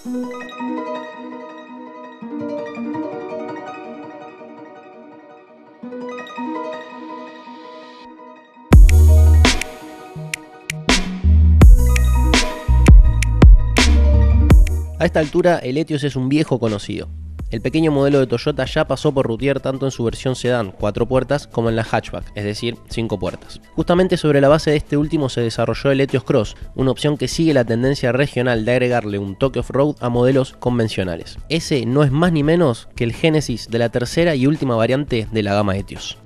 A esta altura, el Etios es un viejo conocido. El pequeño modelo de Toyota ya pasó por Routier tanto en su versión sedán 4 puertas como en la hatchback, es decir, 5 puertas. Justamente sobre la base de este último se desarrolló el Etios Cross, una opción que sigue la tendencia regional de agregarle un toque off-road a modelos convencionales. Ese no es más ni menos que el génesis de la tercera y última variante de la gama Etios.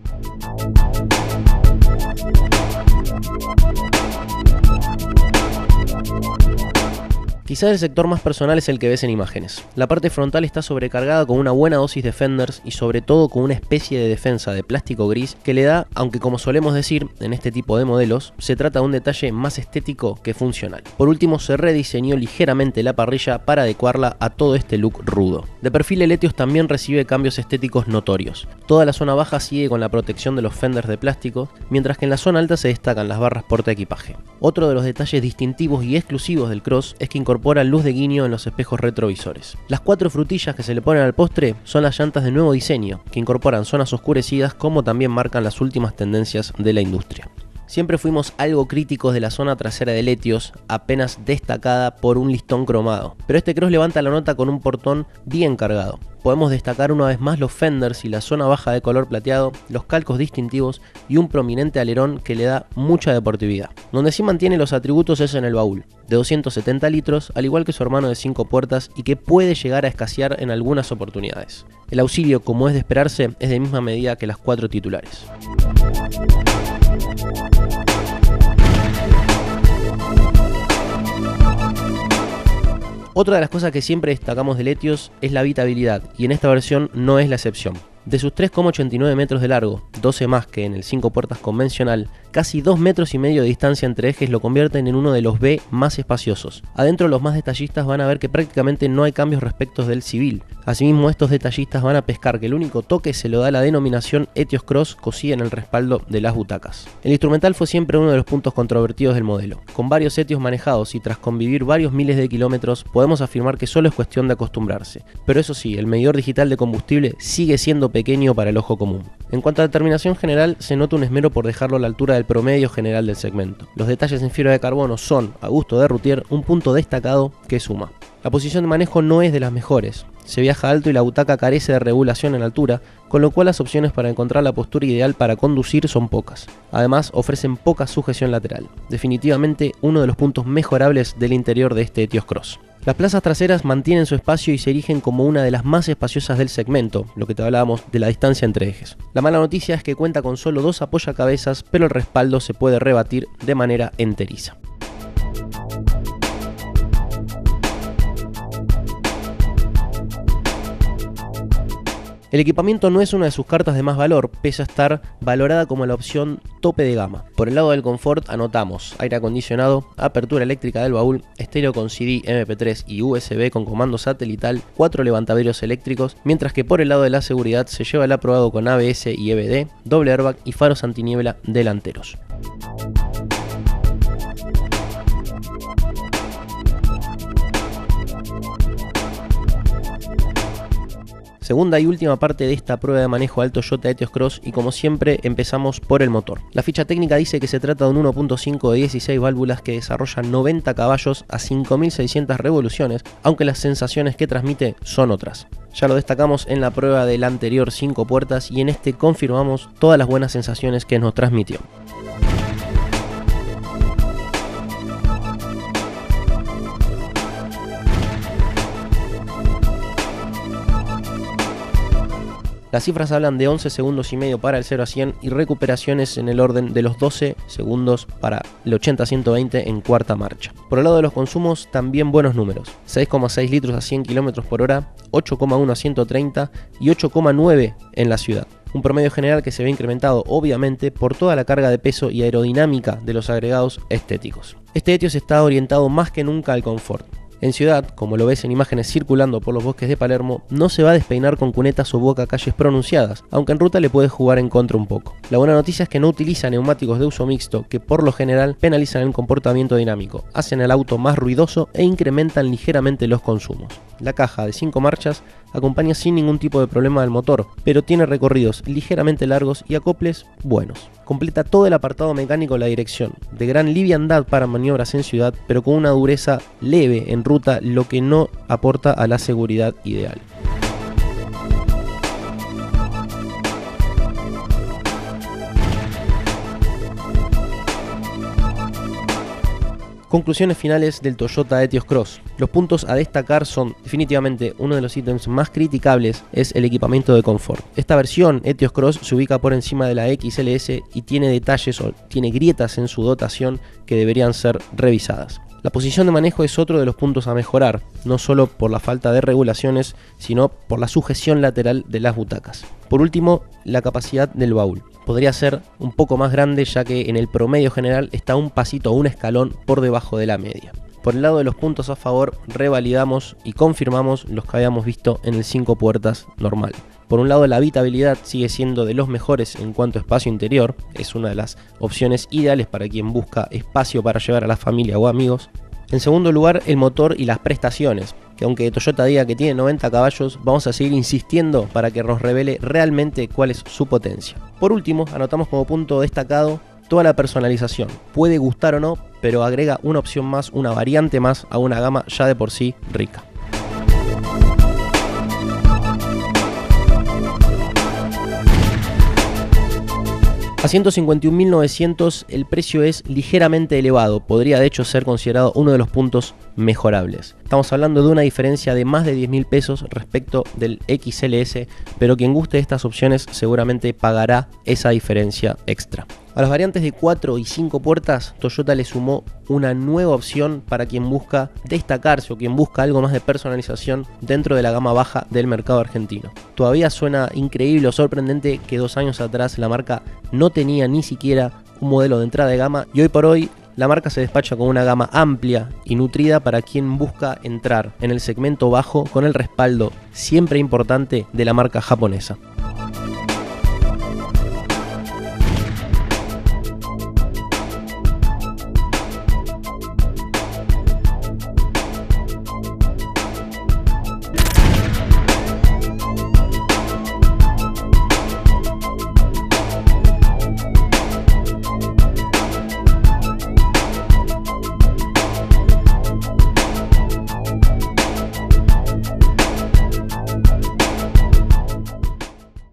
Quizás el sector más personal es el que ves en imágenes. La parte frontal está sobrecargada con una buena dosis de fenders y sobre todo con una especie de defensa de plástico gris que le da, aunque como solemos decir en este tipo de modelos, se trata de un detalle más estético que funcional. Por último, se rediseñó ligeramente la parrilla para adecuarla a todo este look rudo. De perfil, el Etios también recibe cambios estéticos notorios. Toda la zona baja sigue con la protección de los fenders de plástico, mientras que en la zona alta se destacan las barras portaequipaje. Otro de los detalles distintivos y exclusivos del Cross es que incorpora luz de guiño en los espejos retrovisores. Las 4 frutillas que se le ponen al postre son las llantas de nuevo diseño, que incorporan zonas oscurecidas como también marcan las últimas tendencias de la industria. Siempre fuimos algo críticos de la zona trasera del Etios, apenas destacada por un listón cromado, pero este Cross levanta la nota con un portón bien cargado. Podemos destacar una vez más los fenders y la zona baja de color plateado, los calcos distintivos y un prominente alerón que le da mucha deportividad. Donde sí mantiene los atributos es en el baúl, de 270 litros, al igual que su hermano de 5 puertas y que puede llegar a escasear en algunas oportunidades. El auxilio, como es de esperarse, es de misma medida que las 4 titulares. Otra de las cosas que siempre destacamos del Etios es la habitabilidad, y en esta versión no es la excepción. De sus 3,89 metros de largo, 12 más que en el 5 puertas convencional, casi 2,5 metros de distancia entre ejes lo convierten en uno de los B más espaciosos. Adentro, los más detallistas van a ver que prácticamente no hay cambios respecto del civil. Asimismo, estos detallistas van a pescar que el único toque se lo da la denominación Etios Cross cosida en el respaldo de las butacas. El instrumental fue siempre uno de los puntos controvertidos del modelo. Con varios Etios manejados y tras convivir varios miles de kilómetros, podemos afirmar que solo es cuestión de acostumbrarse. Pero eso sí, el medidor digital de combustible sigue siendo pequeño para el ojo común. En cuanto a la terminación general, se nota un esmero por dejarlo a la altura del promedio general del segmento. Los detalles en fibra de carbono son, a gusto de Routier, un punto destacado que suma. La posición de manejo no es de las mejores. Se viaja alto y la butaca carece de regulación en altura, con lo cual las opciones para encontrar la postura ideal para conducir son pocas. Además, ofrecen poca sujeción lateral. Definitivamente uno de los puntos mejorables del interior de este Etios Cross. Las plazas traseras mantienen su espacio y se erigen como una de las más espaciosas del segmento, lo que te hablábamos de la distancia entre ejes. La mala noticia es que cuenta con solo 2 apoyacabezas, pero el respaldo se puede rebatir de manera enteriza. El equipamiento no es una de sus cartas de más valor, pese a estar valorada como la opción tope de gama. Por el lado del confort anotamos aire acondicionado, apertura eléctrica del baúl, estéreo con CD, MP3 y USB con comando satelital, 4 levantavidrios eléctricos, mientras que por el lado de la seguridad se lleva el aprobado con ABS y EBD, doble airbag y faros antiniebla delanteros. Segunda y última parte de esta prueba de manejo del Toyota Etios Cross y como siempre empezamos por el motor. La ficha técnica dice que se trata de un 1.5 de 16 válvulas que desarrolla 90 caballos a 5.600 revoluciones, aunque las sensaciones que transmite son otras. Ya lo destacamos en la prueba del anterior 5 puertas y en este confirmamos todas las buenas sensaciones que nos transmitió. Las cifras hablan de 11 segundos y medio para el 0 a 100 y recuperaciones en el orden de los 12 segundos para el 80 a 120 en cuarta marcha. Por el lado de los consumos, también buenos números: 6,6 litros a 100 km por hora, 8,1 a 130 y 8,9 en la ciudad. Un promedio general que se ve incrementado obviamente por toda la carga de peso y aerodinámica de los agregados estéticos. Este Etios está orientado más que nunca al confort. En ciudad, como lo ves en imágenes circulando por los bosques de Palermo, no se va a despeinar con cunetas o bocacalles pronunciadas, aunque en ruta le puede jugar en contra un poco. La buena noticia es que no utiliza neumáticos de uso mixto, que por lo general penalizan el comportamiento dinámico, hacen el auto más ruidoso e incrementan ligeramente los consumos. La caja de 5 marchas acompaña sin ningún tipo de problema del motor, pero tiene recorridos ligeramente largos y acoples buenos. Completa todo el apartado mecánico de la dirección, de gran liviandad para maniobras en ciudad, pero con una dureza leve en ruta, lo que no aporta a la seguridad ideal. Conclusiones finales del Toyota Etios Cross. Los puntos a destacar son, definitivamente, uno de los ítems más criticables es el equipamiento de confort. Esta versión Etios Cross se ubica por encima de la XLS y tiene detalles o tiene grietas en su dotación que deberían ser revisadas. La posición de manejo es otro de los puntos a mejorar, no solo por la falta de regulaciones, sino por la sujeción lateral de las butacas. Por último, la capacidad del baúl. Podría ser un poco más grande, ya que en el promedio general está un pasito o un escalón por debajo de la media. Por el lado de los puntos a favor, revalidamos y confirmamos los que habíamos visto en el 5 puertas normal. Por un lado, la habitabilidad sigue siendo de los mejores en cuanto a espacio interior, es una de las opciones ideales para quien busca espacio para llevar a la familia o amigos. En segundo lugar, el motor y las prestaciones, que aunque Toyota diga que tiene 90 caballos, vamos a seguir insistiendo para que nos revele realmente cuál es su potencia. Por último, anotamos como punto destacado toda la personalización. Puede gustar o no, pero agrega una opción más, una variante más a una gama ya de por sí rica. A 151.900 el precio es ligeramente elevado, podría de hecho ser considerado uno de los puntos mejorables. Estamos hablando de una diferencia de más de 10.000 pesos respecto del XLS, pero quien guste de estas opciones seguramente pagará esa diferencia extra. A las variantes de 4 y 5 puertas, Toyota le sumó una nueva opción para quien busca destacarse o quien busca algo más de personalización dentro de la gama baja del mercado argentino. Todavía suena increíble o sorprendente que 2 años atrás la marca no tenía ni siquiera un modelo de entrada de gama y hoy por hoy la marca se despacha con una gama amplia y nutrida para quien busca entrar en el segmento bajo con el respaldo siempre importante de la marca japonesa.